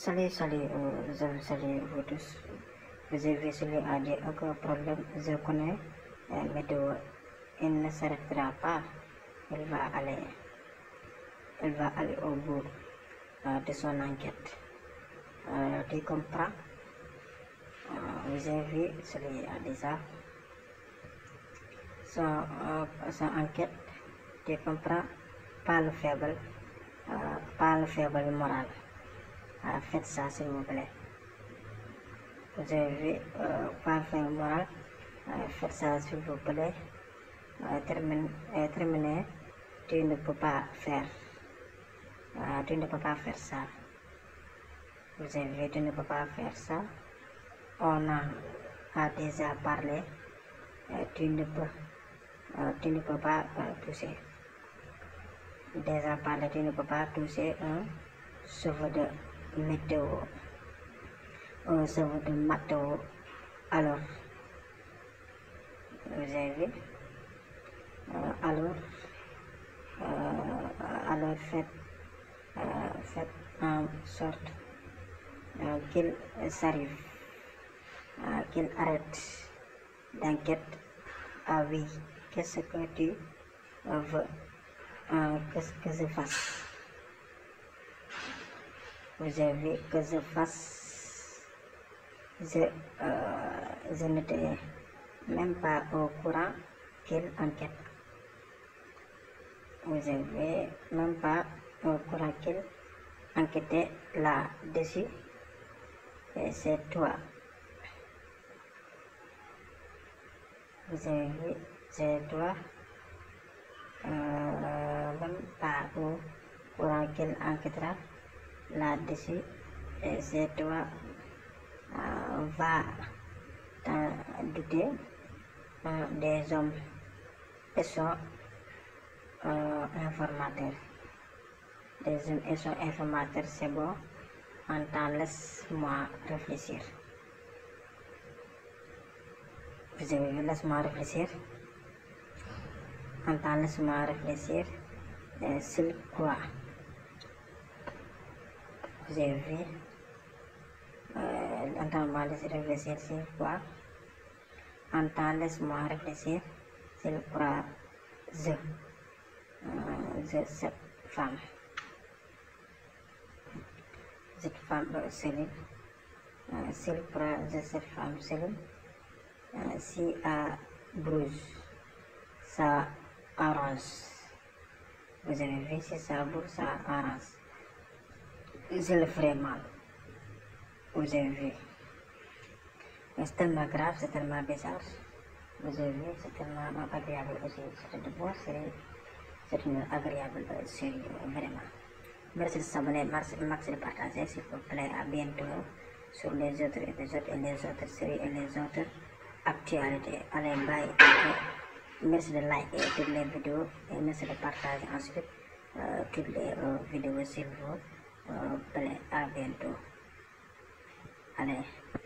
Salut, salut vous tous. Vous avez celui a dit aucun problème, je connais météo. Il ne s'arrêtera pas. Il va aller au bout de son enquête. Tu comprends? Vous avez vu celui a dit ça. Son enquête, tu comprends? Pas le faible moral. Faites ça s'il vous plaît. Vous avez vu, pas le faible moral. Faites ça s'il vous plaît. Terminé. Tu ne peux pas faire ça. Vous avez vu, tu ne peux pas faire ça. On a déjà parlé. Tu ne peux pas toucher. Déjà parlé, tu ne peux pas toucher un cheveu de météo. Un cheveu de météo. Alors, vous avez vu? Alors faites en sorte qu'il s'arrive, qu'il arrête d'enquête. Ah oui, qu'est-ce que tu veux que je fasse? Vous avez vu que je fasse? Je n'étais même pas au courant qu'il enquête. Vous avez même pas au courant qu'il enquêtait là-dessus. Et c'est toi. Vous avez vu, c'est toi. Même pas au courant qu'il enquêtera là-dessus. Et c'est toi. Va t'en douter. Des hommes et sont informateurs. Des hommes et sont informateurs, c'est bon. Entends, laisse-moi réfléchir. Vous avez vu, laisse-moi réfléchir. Entends, laisse-moi réfléchir. S'il quoi? Vous avez vu? Entends-moi laisser réfléchir, s'il quoi? Entends, laisse-moi réfléchir. S'il quoi? Cette femme, Céline, s'il prend cette femme, Céline, si à Bruges, ça arrange. Vous avez vu, si ça bouge, ça arrange. Je le ferai mal. Vous avez vu. C'est tellement grave, c'est tellement bizarre. Vous avez vu, c'est tellement agréable aussi. C'est de bonne série. C'est une agréable série, vraiment. Merci de s'abonner, merci de partager, s'il vous plaît. À bientôt sur les autres épisodes et les autres séries et les autres actualités. Allez, bye. Merci de liker toutes les vidéos et merci de partager ensuite toutes les vidéos s'il vous plaît. À bientôt. Allez.